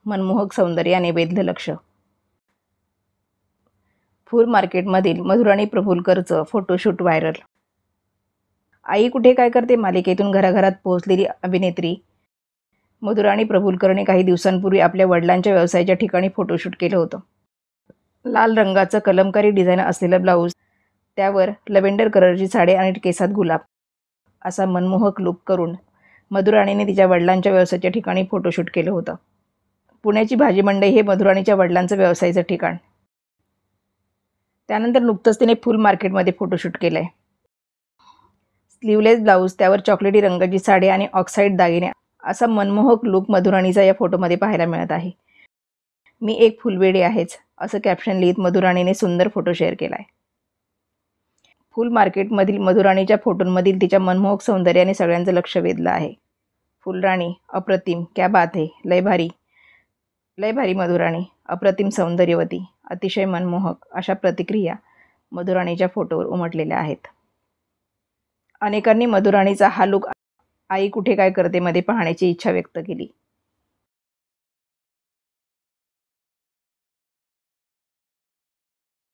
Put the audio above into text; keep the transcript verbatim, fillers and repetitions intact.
मनमोहक सौंदर्याने वेधलं लक्ष। फूल मार्केटमधील मधुराणी प्रफुल्लकरचं फोटोशूट व्हायरल। आई कुठे काय करते मालिकेतून घराघरात पोहोचलेली अभिनेत्री मधुराणी प्रफुल्लकरने काही दिवसांपूर्वी आपल्या वडिलांच्या व्यवसायाच्या ठिकाणी फोटोशूट केलं होतं। लाल रंगाचं कलमकारी डिझाईन असलेलं ब्लाऊज, त्यावर लव्हेंडर कलरची साडी आणि केसात गुलाब असा मनमोहक लुक करून मधुराणीने तिच्या वडिलांच्या व्यवसायाच्या ठिकाणी फोटोशूट केलं होतं। पुण्याची भाजी मंडई हे मधुराणीच्या वडिलांचं व्यवसायाचं ठिकाण। त्यानंतर नुकतंच तिने फूल मार्केटमध्ये फोटोशूट केलंय। स्लीवलेस ब्लाऊज, त्यावर चॉकलेटी रंगाची साडी आणि ऑक्साईड दागिने असा मनमोहक लुक मधुराणीचा या फोटोमध्ये पाहायला मिळत आहे। मी एक फुलवेडी आहेच असं कॅप्शन लिहित मधुराणीने सुंदर फोटो शेअर केलाय। फूल मार्केटमधील मधुराणीच्या फोटोंमधील तिच्या मनमोहक सौंदर्याने सगळ्यांचं लक्ष वेधलं आहे। फुलराणी, अप्रतिम, क्या बात है, लय भारी, लय भारी मधुराणी, अप्रतिम सौंदर्यवती, अतिशय मनमोहक अशा प्रतिक्रिया मधुराणीच्या फोटोवर उमटलेल्या आहेत। अनेकांनी मधुराणीचा हा लुक आई कुठे काय करते मध्ये पाहण्याची इच्छा व्यक्त केली।